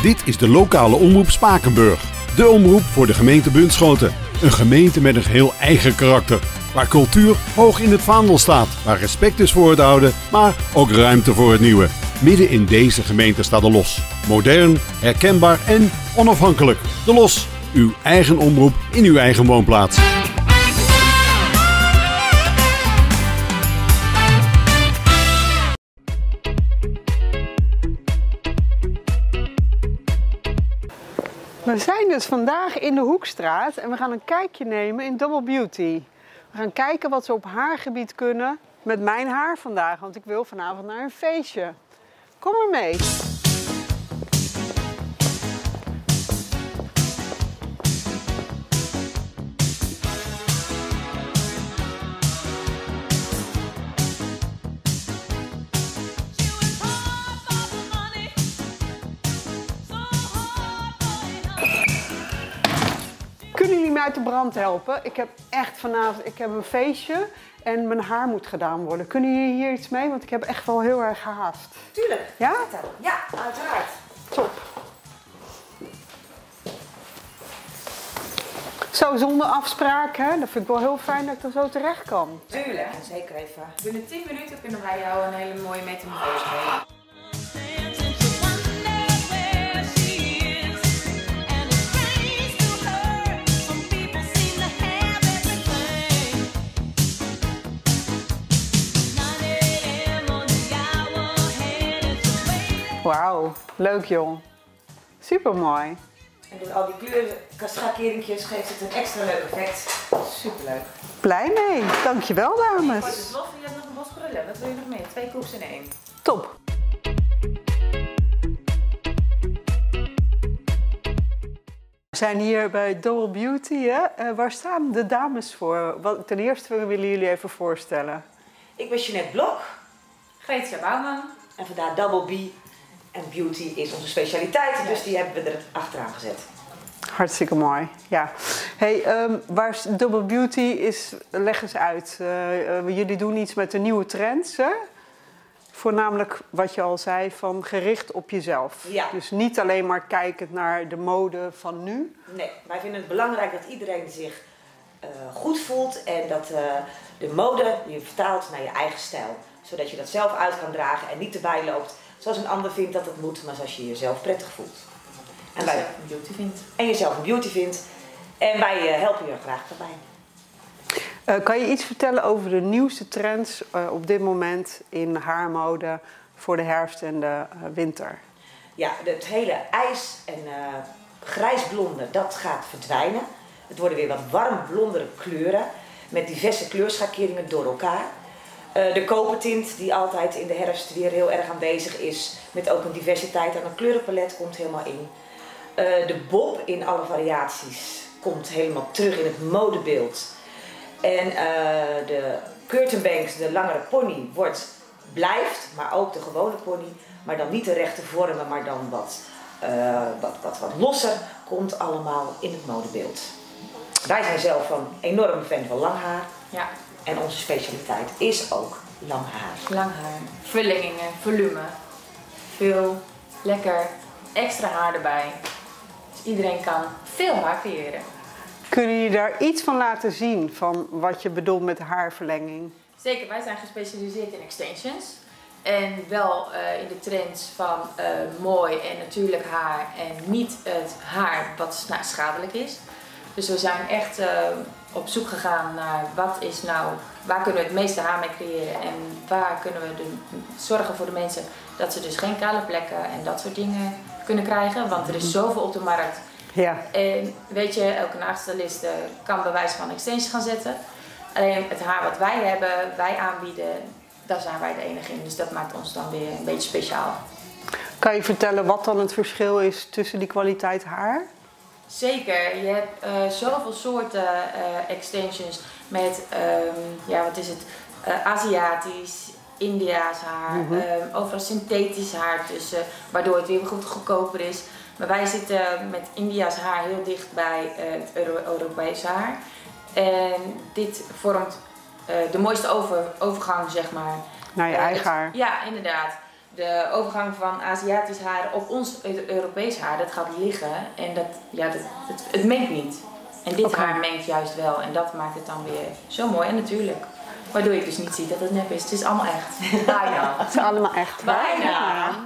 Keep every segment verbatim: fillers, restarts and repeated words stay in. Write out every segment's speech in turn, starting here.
Dit is de lokale omroep Spakenburg. De omroep voor de gemeente Bunschoten. Een gemeente met een geheel eigen karakter. Waar cultuur hoog in het vaandel staat. Waar respect is voor het oude, maar ook ruimte voor het nieuwe. Midden in deze gemeente staat de Los. Modern, herkenbaar en onafhankelijk. De Los, uw eigen omroep in uw eigen woonplaats. We zijn dus vandaag in de Hoekstraat en we gaan een kijkje nemen in Double Beauty. We gaan kijken wat ze op haargebied kunnen met mijn haar vandaag, want ik wil vanavond naar een feestje. Kom maar mee. Kunnen jullie mij uit de brand helpen? Ik heb echt vanavond, ik heb een feestje en mijn haar moet gedaan worden. Kunnen jullie hier iets mee? Want ik heb echt wel heel erg gehaast. Tuurlijk. Ja? Ja, uiteraard. Top. Zo zonder afspraak, hè? Dat vind ik wel heel fijn dat ik er zo terecht kan. Tuurlijk, zeker even. Binnen tien minuten kunnen wij jou een hele mooie metamorfose geven. Wauw, leuk joh. Super mooi. En door al die kleuren, schakeringjes geeft het een extra leuk effect. Superleuk. Blij mee. Dankjewel dames. Het is los, je hebt nog een bos krullen. Wat wil je nog meer? Twee koeks in één. Top. We zijn hier bij Double Beauty. Hè? Uh, waar staan de dames voor? Wat, ten eerste willen jullie even voorstellen. Ik ben Jeanette Blok. Gretia Bouwman. En vandaar Double B. En beauty is onze specialiteit, ja. Dus die hebben we er achteraan gezet. Hartstikke mooi, ja. Hey, um, waar Double Beauty is, leg eens uit. Uh, uh, jullie doen iets met de nieuwe trends, hè? Voornamelijk wat je al zei, van gericht op jezelf. Ja. Dus niet alleen maar kijkend naar de mode van nu. Nee, wij vinden het belangrijk dat iedereen zich uh, goed voelt en dat uh, de mode je vertaalt naar je eigen stijl. Zodat je dat zelf uit kan dragen en niet erbij loopt zoals een ander vindt dat het moet, maar zoals je jezelf prettig voelt. En wij, jezelf een beauty vindt. En jezelf een beauty vindt. En wij uh, helpen je er graag daarbij. Uh, kan je iets vertellen over de nieuwste trends uh, op dit moment in haarmode voor de herfst en de uh, winter? Ja, het hele ijs en uh, grijsblonde, dat gaat verdwijnen. Het worden weer wat warm blondere kleuren met diverse kleurschakeringen door elkaar. Uh, de kopertint die altijd in de herfst weer heel erg aanwezig is, met ook een diversiteit aan een kleurenpalet, komt helemaal in. Uh, de bob in alle variaties komt helemaal terug in het modebeeld. En uh, de curtainbanks, de langere pony, wordt, blijft, maar ook de gewone pony, maar dan niet de rechte vormen, maar dan wat, uh, wat, wat, wat losser, komt allemaal in het modebeeld. Wij zijn zelf een enorme fan van lang haar. Ja. En onze specialiteit is ook lang haar. Lang haar, verlengingen, volume, veel, lekker, extra haar erbij. Dus iedereen kan veel haar creëren. Kunnen jullie daar iets van laten zien van wat je bedoelt met haarverlenging? Zeker, wij zijn gespecialiseerd in extensions. En wel uh, in de trends van uh, mooi en natuurlijk haar en niet het haar wat nou, schadelijk is. Dus we zijn echt uh, op zoek gegaan naar wat is nou, waar kunnen we het meeste haar mee creëren en waar kunnen we de, zorgen voor de mensen dat ze dus geen kale plekken en dat soort dingen kunnen krijgen. Want er is zoveel op de markt. Ja. En weet je, elke nagelstylist kan bij wijze van extensions gaan zetten. Alleen het haar wat wij hebben, wij aanbieden, daar zijn wij de enige in. Dus dat maakt ons dan weer een beetje speciaal. Kan je vertellen wat dan het verschil is tussen die kwaliteit haar? Zeker, je hebt uh, zoveel soorten uh, extensions met, um, ja wat is het, uh, Aziatisch, Indiaas haar, mm-hmm. um, overal synthetisch haar tussen, waardoor het weer goed goedkoper is. Maar wij zitten met Indiaas haar heel dicht bij uh, het Euro Europese haar. En dit vormt uh, de mooiste over, overgang, zeg maar. Naar je uh, eigen het, haar. Ja, inderdaad. de overgang van Aziatisch haar op ons Europees haar, dat gaat liggen en dat, ja, dat, het, het mengt niet. En dit Okay. haar mengt juist wel en dat maakt het dan weer zo mooi en natuurlijk. Waardoor je dus niet ziet dat het nep is. Het is allemaal echt. Bijna. Het is allemaal echt. Bijna. Een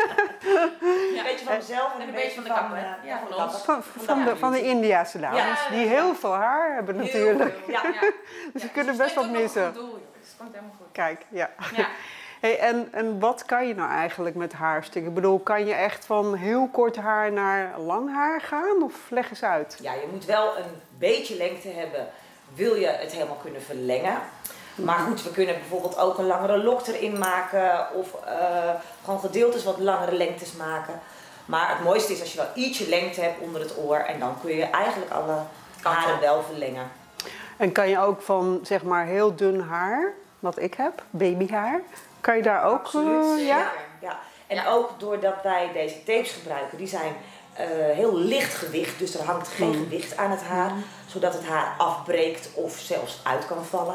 beetje van mezelf en een, beetje van de kapper. eh, Ja, van de van kapper. Van, van, de, van de Indiase dames, Ja, die heel veel haar hebben natuurlijk. Ja. Dus ze kunnen best wat missen. Het komt helemaal goed. Kijk, ja. Ja. Hey, en, en wat kan je nou eigenlijk met haarstikken? Ik bedoel, kan je echt van heel kort haar naar lang haar gaan? Of leg eens uit. Ja, je moet wel een beetje lengte hebben, wil je het helemaal kunnen verlengen. Maar goed, we kunnen bijvoorbeeld ook een langere lok erin maken of uh, gewoon gedeeltes wat langere lengtes maken. Maar het mooiste is als je wel ietsje lengte hebt onder het oor en dan kun je eigenlijk alle haren wel verlengen. En kan je ook van, zeg maar, heel dun haar, wat ik heb, babyhaar, kan je daar ook... Absoluut, uh, ja? ja. En ook doordat wij deze tapes gebruiken, die zijn uh, heel licht gewicht, dus er hangt geen Mm. gewicht aan het haar, zodat het haar afbreekt of zelfs uit kan vallen.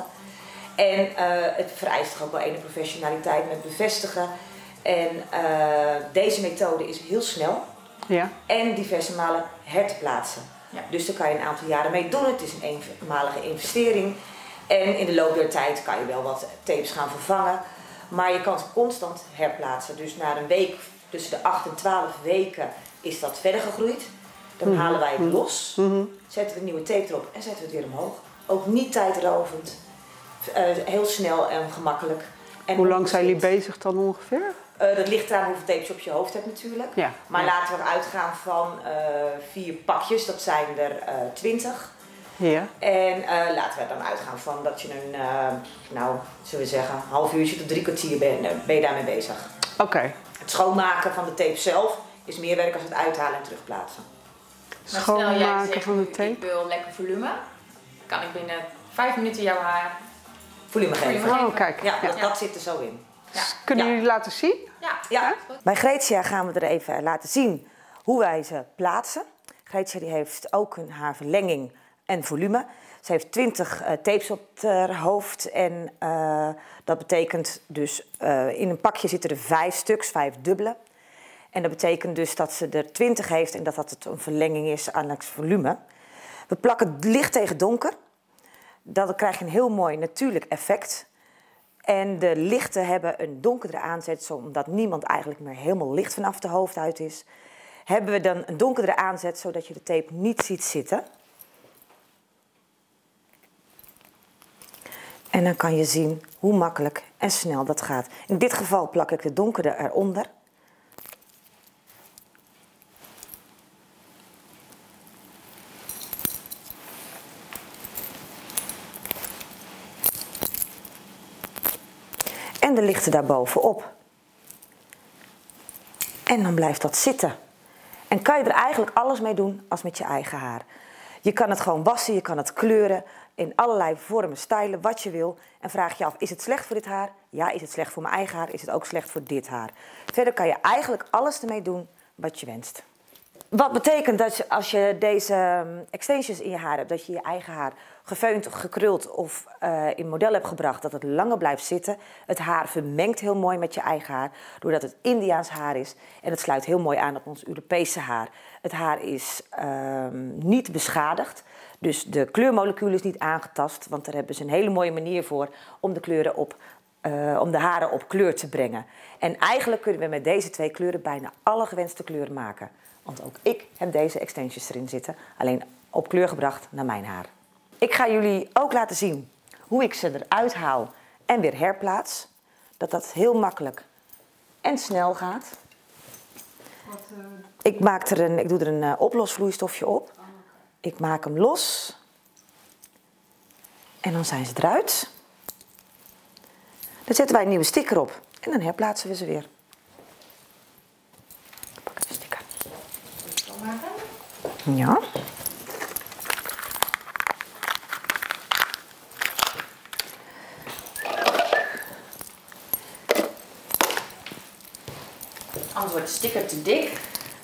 En uh, het vereist toch ook wel een professionaliteit met bevestigen. En uh, deze methode is heel snel Ja. en diverse malen herplaatsen. Ja. Dus daar kan je een aantal jaren mee doen. Het is een eenmalige investering. En in de loop der tijd kan je wel wat tapes gaan vervangen. Maar je kan ze constant herplaatsen. Dus na een week, tussen de acht en twaalf weken, is dat verder gegroeid. Dan Mm-hmm. halen wij het los, Mm-hmm. zetten we een nieuwe tape erop en zetten we het weer omhoog. Ook niet tijdrovend. Uh, heel snel en gemakkelijk. En Hoe lang zijn jullie bezig dan ongeveer? Uh, dat ligt eraan hoeveel tapes je op je hoofd hebt natuurlijk. Ja. Maar Ja. laten we uitgaan van uh, vier pakjes, dat zijn er uh, twintig. Ja. En uh, laten we dan uitgaan van dat je een, uh, nou, zullen we zeggen, een half uurtje tot drie kwartier ben, uh, ben je daarmee bezig. Oké. Okay. Het schoonmaken van de tape zelf is meer werk als het uithalen en terugplaatsen. Maar stel jij Schoonmaken zegt, van de ik tape. wil lekker volume, kan ik binnen vijf minuten jouw haar... Volume geven. Volume. Oh, kijk. Ja, Ja. dat, dat zit er zo in. Ja. Kunnen Ja. jullie laten zien? Ja. Ja. Bij Gretia gaan we er even laten zien hoe wij ze plaatsen. Gretia die heeft ook een haarverlenging en volume. Ze heeft twintig uh, tapes op haar hoofd en uh, dat betekent dus uh, in een pakje zitten er vijf stuks, vijf dubbele. En dat betekent dus dat ze er twintig heeft en dat dat het een verlenging is aan het volume. We plakken licht tegen donker. Dan krijg je een heel mooi natuurlijk effect. En de lichten hebben een donkerdere aanzet, omdat niemand eigenlijk meer helemaal licht vanaf de hoofdhuid is. Hebben we dan een donkerdere aanzet, zodat je de tape niet ziet zitten. En dan kan je zien hoe makkelijk en snel dat gaat. In dit geval plak ik de donkere eronder. En de lichten daarbovenop. En dan blijft dat zitten. En kan je er eigenlijk alles mee doen als met je eigen haar. Je kan het gewoon wassen, je kan het kleuren in allerlei vormen, stijlen, wat je wil. En vraag je af, is het slecht voor dit haar? Ja, is het slecht voor mijn eigen haar? Is het ook slecht voor dit haar? Verder kan je eigenlijk alles ermee doen wat je wenst. Wat betekent dat je, als je deze extensions in je haar hebt, dat je je eigen haar gefeund, gekruld of uh, in model hebt gebracht, dat het langer blijft zitten. Het haar vermengt heel mooi met je eigen haar, doordat het Indiaans haar is. En het sluit heel mooi aan op ons Europese haar. Het haar is uh, niet beschadigd, dus de kleurmolecuul is niet aangetast, want daar hebben ze een hele mooie manier voor om de kleuren op Uh, om de haren op kleur te brengen. En eigenlijk kunnen we met deze twee kleuren bijna alle gewenste kleuren maken. Want ook ik heb deze extensions erin zitten, alleen op kleur gebracht naar mijn haar. Ik ga jullie ook laten zien hoe ik ze eruit haal en weer herplaats. Dat dat heel makkelijk en snel gaat. Wat, uh... Ik, maak er een, ik doe er een uh, oplosvloeistofje op. Ik maak hem los. En dan zijn ze eruit. Dan zetten wij een nieuwe sticker op en dan herplaatsen we ze weer. Pak een sticker. Ja. Anders wordt de sticker te dik.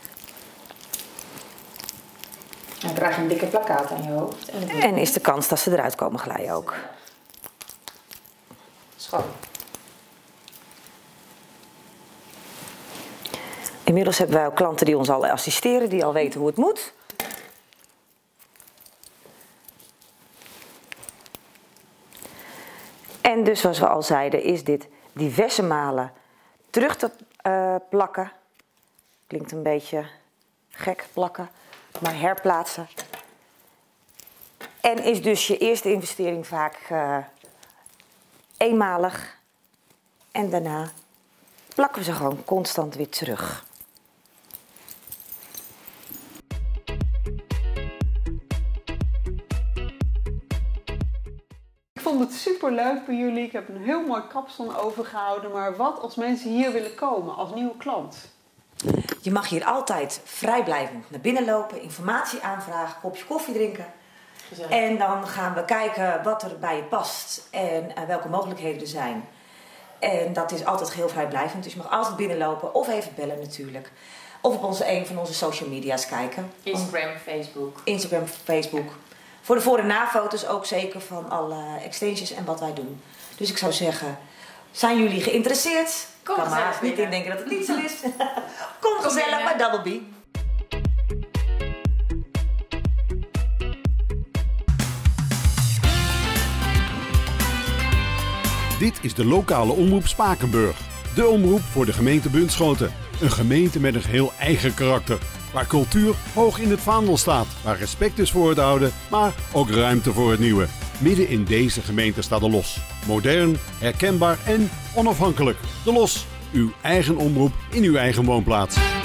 Dan krijg je een dikke plakkaat aan je hoofd. En, En is de kans dat ze eruit komen glijden ook. Schoon. Inmiddels hebben wij ook klanten die ons al assisteren, die al weten hoe het moet. En dus zoals we al zeiden, is dit diverse malen terug te uh, plakken. Klinkt een beetje gek, plakken, maar herplaatsen. En is dus je eerste investering vaak uh, eenmalig. En daarna plakken we ze gewoon constant weer terug. Ik vond het super leuk bij jullie. Ik heb een heel mooi kapsalon overgehouden. Maar wat als mensen hier willen komen als nieuwe klant? Je mag hier altijd vrijblijvend naar binnen lopen, informatie aanvragen, kopje koffie drinken. Gezellig. En dan gaan we kijken wat er bij je past en uh, welke mogelijkheden er zijn. En dat is altijd heel vrijblijvend. Dus je mag altijd binnenlopen of even bellen natuurlijk. Of op onze, een van onze social media's kijken. Instagram, Facebook. Instagram, Facebook. Voor de voor- en na-foto's ook zeker van alle extensions en wat wij doen. Dus ik zou zeggen, zijn jullie geïnteresseerd? Kom kan gezellig maar niet binnen. in denken dat het niet zo is. Kom, Kom gezellig binnen. Bij Double B. Dit is de lokale omroep Spakenburg. De omroep voor de gemeente Bunschoten. Een gemeente met een heel eigen karakter. Waar cultuur hoog in het vaandel staat. Waar respect is voor het oude, maar ook ruimte voor het nieuwe. Midden in deze gemeente staat de Los. Modern, herkenbaar en onafhankelijk. De Los, uw eigen omroep in uw eigen woonplaats.